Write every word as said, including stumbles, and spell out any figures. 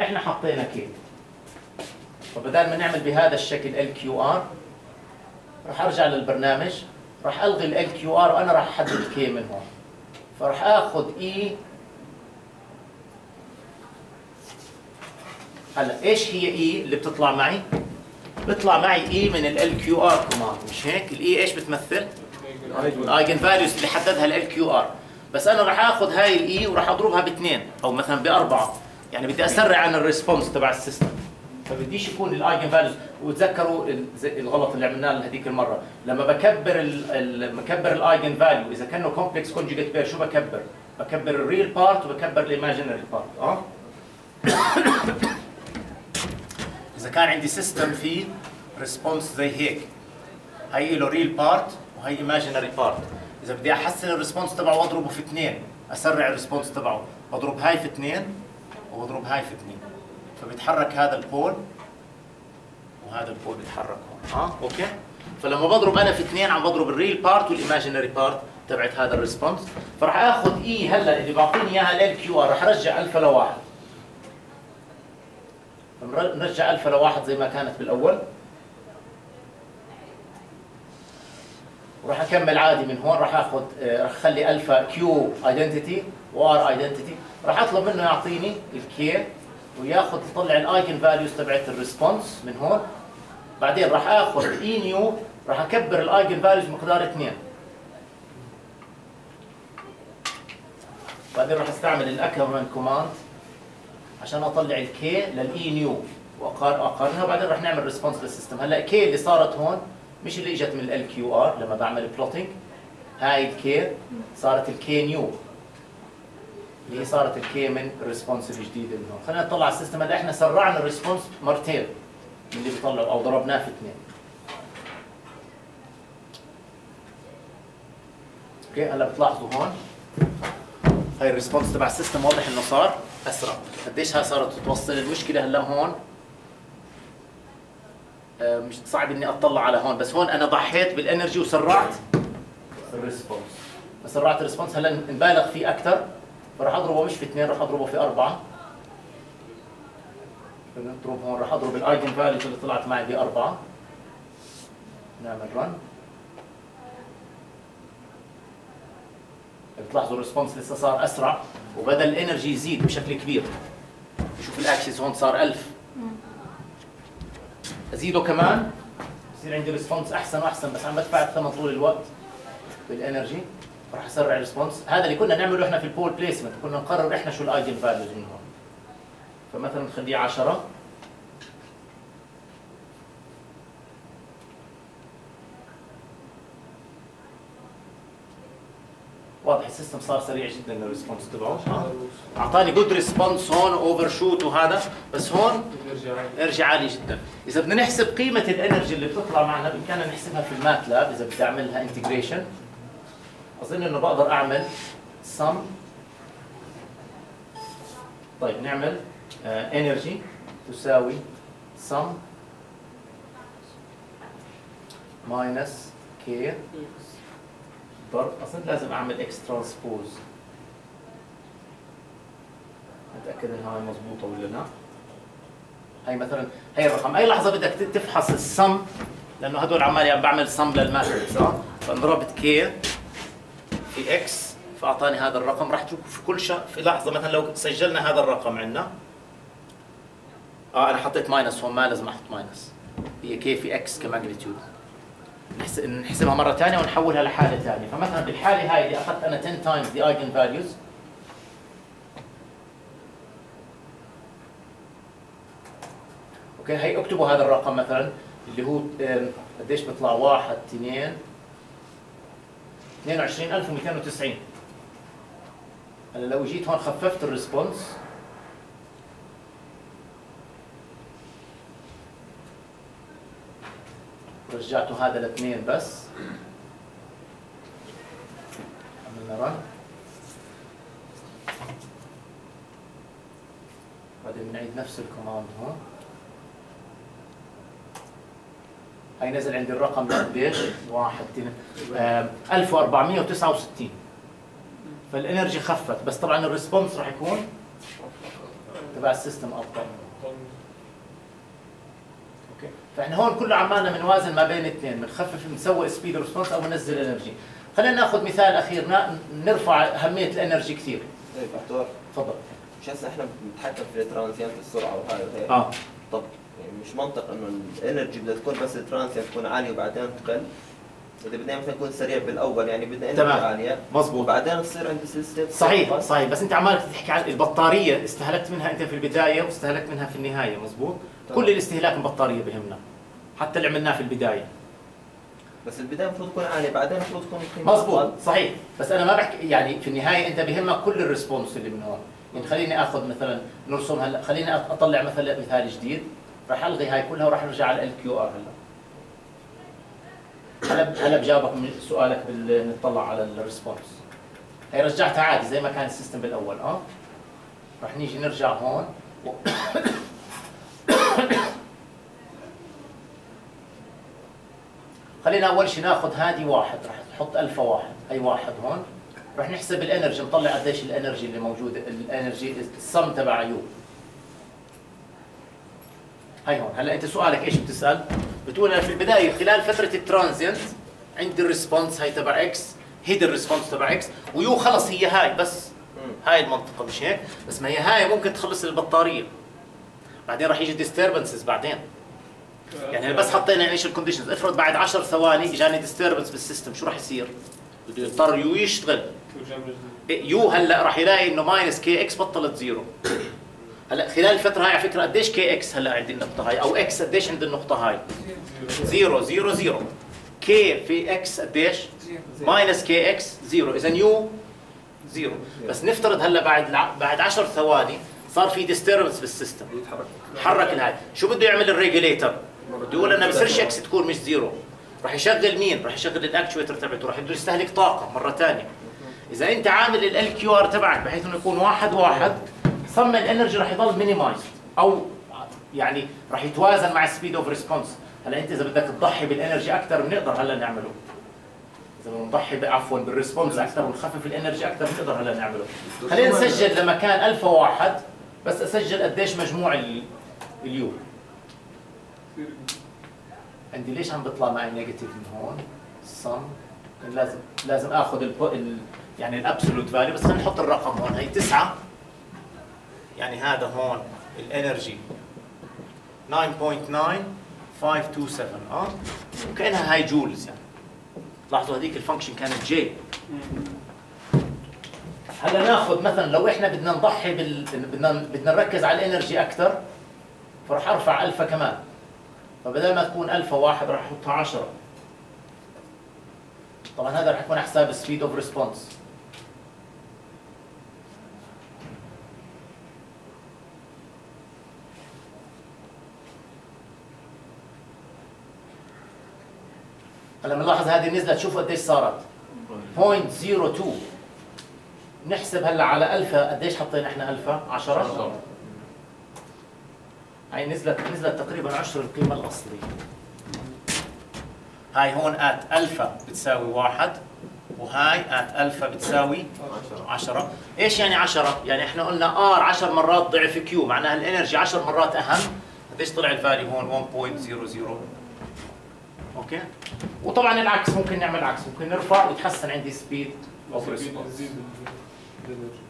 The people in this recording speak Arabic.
احنا حطينا كي، فبدال ما نعمل بهذا الشكل ال كيو ار راح ارجع للبرنامج، راح الغي ال كيو ار وانا راح احدد كي من هون. فراح اخذ اي. هلا ايش هي اي اللي بتطلع معي؟ بيطلع معي اي من ال كيو ار كوماند، مش هيك؟ الاي ايش بتمثل؟ الايجن فاليوز اللي حددها ال كيو ار. بس انا راح اخذ هاي الاي وراح اضربها باثنين او مثلا باربعه، يعني بدي اسرع عن الريسبونس تبع السيستم، فبديش يكون الايجن فاليوز. وتذكروا الغلط اللي عملناه هذيك المره، لما بكبر ال بكبر الايجن فاليو اذا كانه كومبلكس كونجوجيت بير، شو بكبر؟ بكبر الريل بارت وبكبر الايماجينري بارت. اه اذا كان عندي سيستم فيه ريسبونس زي هيك، هي له ريل بارت وهي ايماجينري بارت، اذا بدي احسن الريسبونس تبعه واضربه في اثنين، اسرع الريسبونس تبعه، بضرب هاي في اثنين وبضرب هاي في اثنين، فبيتحرك هذا البول وهذا البول بيتحرك هون. اه اوكي. فلما بضرب انا في اثنين عم بضرب الريل بارت والايماجينري بارت تبعت هذا الريسبونس. فراح اخذ اي هلا اللي بعطيني اياها ال كيو ار، راح ارجع الفا لواحد، نرجع الفا لواحد زي ما كانت بالاول، وراح اكمل عادي من هون. راح اخذ راح اخلي الفا كيو ايدنتيتي وار ايدنتيتي، راح اطلب منه يعطيني الكي وياخذ يطلع الايجن فاليوز تبعت الريسبونس من هون. بعدين راح اخذ اي نيو، راح اكبر الايجن فاليوز مقدار اثنين. بعدين راح استعمل الاكرمن كوماند عشان اطلع الكي للاي نيو واقارنها، وبعدين راح نعمل ريسبونس للسيستم. هلا الكي اللي صارت هون مش اللي اجت من ال كيو ار لما بعمل بلوتنج، هاي الكي صارت الكي نيو اللي هي صارت الكي من الريسبونس الجديده من هون. خلينا نطلع على السيستم. هلا احنا سرعنا الريسبونس مرتين من اللي بيطلعوا او ضربناه في اثنين. اوكي. هلا بتلاحظوا هون هاي الريسبونس تبع السيستم واضح انه صار اسرع. قديش هاي صارت تتوصل؟ المشكله هلا هون مش صعب اني اطلع على هون، بس هون انا ضحيت بالانرجي وسرعت الريسبونس. سرعت الريسبونس. هلا نبالغ فيه اكثر، فراح اضربه مش في اثنين، راح اضربه في اربعه. نضرب هون، راح اضرب الايجن فاليوز اللي طلعت معي باربعه. نعمل رن. بتلاحظوا الريسبونس لسه صار اسرع وبدا الانرجي يزيد بشكل كبير. شوف الاكسس هون صار ألف. ازيده كمان بصير عندي ريسبونس احسن واحسن، بس عم بدفع الثمن طول الوقت بالانرجي. راح اسرع الريسبونس. هذا اللي كنا نعمله احنا في البول بليسمنت، كنا نقرر احنا شو الايجن فاليوز من هون. فمثلا نخليه عشرة، واضح السيستم صار سريع جدا الريسبونس تبعه. اعطاني جود ريسبونس هون اوفر شوت وهذا، بس هون ارجع عالي جدا. اذا بدنا نحسب قيمه الانرجي اللي بتطلع معنا بامكاننا نحسبها في الماتلاب. اذا بدي اعملها انتجريشن اظن انه بقدر اعمل sum. طيب نعمل انرجي uh, تساوي sum minus k ضرب. اصلا لازم اعمل اكس ترانسبوز اتاكد انها هاي مضبوطه ولا لا. هي مثلا هي الرقم. اي لحظه بدك تفحص السم، لانه هدول عمالي عم بعمل سم للماتريكس. اه فانضربت كي في اكس فاعطاني هذا الرقم. راح تشوفوا في كل شيء في لحظه، مثلا لو سجلنا هذا الرقم عندنا، اه انا حطيت ماينس هون، ما لازم احط ماينس، هي كي في اكس كماجنتيود. نحسبها مره ثانيه ونحولها لحاله ثانيه. فمثلا بالحاله هاي اللي اخذت انا عشرة تايمز ذا ايجن فاليوز، اوكي هي اكتبوا هذا الرقم مثلا اللي هو قديش بيطلع؟ واحد اثنين اثنين وعشرين ألف ومئتين وتسعين. هلا لو جيت هون خففت الريسبونس رجعته هذا لاثنين بس، عملنا رن، بعدين بنعيد نفس الكوماند هون. هي نزل عندي الرقم قديش؟ واحد ألف وأربعمئة وتسعة وستين. فالانرجي خفت، بس طبعا الريسبونس راح يكون تبع السيستم ابطا. اوكي، فاحنا هون كله عمالنا بنوازن ما بين الاثنين، بنخفف بنسوي سبيد ريسبونس او بننزل انرجي. خلينا ناخذ مثال اخير نرفع اهميه الانرجي كثير. طيب دكتور تفضل. مش هسه احنا بنتحكم في الترانزيانت السرعه وهاي وهيك. اه طب يعني مش منطق انه الانرجي بدها تكون بس الترانزيانت تكون عاليه وبعدين تقل. اذا بدنا مثلا نكون سريع بالاول يعني بدنا انرجي عاليه مظبوط وبعدين تصير عند سيستم صحيح صحيح. بس انت عمالك تحكي عن البطاريه، استهلكت منها انت في البدايه واستهلكت منها في النهايه. مظبوط. كل الاستهلاك من البطاريه بهمنا، حتى اللي عملناه في البدايه. بس البدايه المفروض تكون عاليه بعدين المفروض تكون مظبوط صحيح. بس انا ما بحكي يعني في النهايه انت بهمك كل الريسبونس اللي من هون. يعني خليني اخذ مثلا نرسم هلا، خليني اطلع مثلا مثال جديد، راح الغي هاي كلها وراح نرجع على ال كيو ار هلا. هلا هلا بجاوبك من سؤالك بال نطلع على الريسبونس. هي رجعتها عادي زي ما كان السيستم بالاول. اه راح نيجي نرجع هون و... خلينا اول شيء ناخذ هذه واحد، راح نحط الفا واحد، هي واحد هون. راح نحسب الانرجي، نطلع قديش الانرجي اللي موجوده، الانرجي السم تبع يو. هي هون. هلا انت سؤالك ايش بتسال؟ بتقول انا في البدايه خلال فتره الترانزينت عندي الريسبونس هي تبع اكس، هيدي الريسبونس تبع اكس، ويو خلص هي هاي بس. هاي المنطقه مش هيك؟ بس ما هي هاي ممكن تخلص البطاريه. بعدين راح يجي ديستربنسز بعدين. يعني بس حطينا ايش الكونديشنز، افرض بعد عشر ثواني اجاني ديستربنس بالسيستم، شو راح يصير؟ بده يضطر يو يشتغل. يو هلا راح يلاقي انه ماينس كي اكس بطلت زيرو. هلا خلال الفتره هاي على فكره قديش كي اكس هلا عند النقطه هاي، او اكس قديش عند النقطه هاي؟ زيرو زيرو زيرو. كي في اكس قديش؟ ماينس كي اكس زيرو، اذا يو زيرو. بس نفترض هلا بعد بعد عشر ثواني صار في ديستربنس بالسيستم، حرك الهاي. شو بده يعمل الريجوليتر؟ بده يقول انا بصيرش اكس تكون مش زيرو. راح يشغل مين؟ راح يشغل الاكتويتر تبعته، راح بده يستهلك طاقه مره ثانيه. اذا انت عامل ال كيو ار تبعك بحيث انه يكون واحد واحد، صم الانرجي راح يضل مينيمايزد او يعني راح يتوازن مع السبيد اوف ريسبونس. هلا انت اذا بدك تضحي بالانرجي اكثر بنقدر هلا نعمله. اذا بدنا نضحي عفوا بالريسبونس اكثر ونخفف الانرجي اكثر بنقدر هلا نعمله. خلينا نسجل لما كان الفا واحد، بس اسجل قديش مجموع اليو. عندي ليش عم بيطلع معي نيجاتيف من هون؟ الصم لازم لازم اخذ ال ال يعني الابسولوت فاليو، بس خلينا نحط الرقم هون. هي تسعة، يعني هذا هون الانرجي تسعة فاصلة تسعة خمسة اثنين سبعة. اه وكانها هاي جولز. يعني لاحظوا هذيك الفانكشن كانت جي. هلا ناخذ مثلا لو احنا بدنا نضحي بال بدنا بدنا نركز على الانرجي اكثر، فراح ارفع الفا كمان. فبدل ما تكون الفا واحد راح احطها عشرة. طبعا هذا راح يكون حساب السبيد اوف ريسبونس. هلا بنلاحظ هذه نزلت، شوفوا قديش صارت صفر فاصلة صفر اثنين. نحسب هلا على الفا قديش حطينا احنا الفا؟ عشرة. هاي نزلت نزلت تقريبا عشر القيمه الاصليه. هاي هون ات الفا بتساوي واحد، وهاي ات الفا بتساوي عشرة. ايش يعني عشرة؟ يعني احنا قلنا ار عشر مرات ضعف كيو، معناها الانرجي عشر مرات اهم. قديش طلع الفاليو هون؟ واحد فاصلة صفر صفر. اوكي؟ وطبعا العكس ممكن نعمل عكس، ممكن نرفع ويتحسن عندي سبيد اوف ريسبونس.